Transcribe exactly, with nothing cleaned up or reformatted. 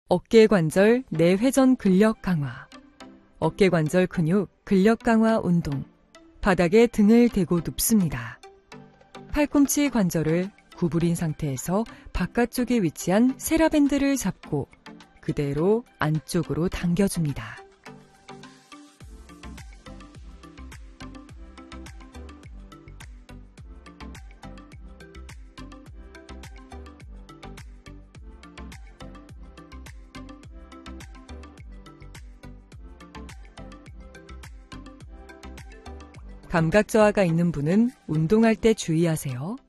어깨관절 내회전 근력 강화, 어깨관절 근육 근력 강화 운동, 바닥에 등을 대고 눕습니다. 팔꿈치 관절을 구부린 상태에서 바깥쪽에 위치한 세라밴드를 잡고 그대로 안쪽으로 당겨줍니다. 감각 저하가 있는 분은 운동할 때 주의하세요.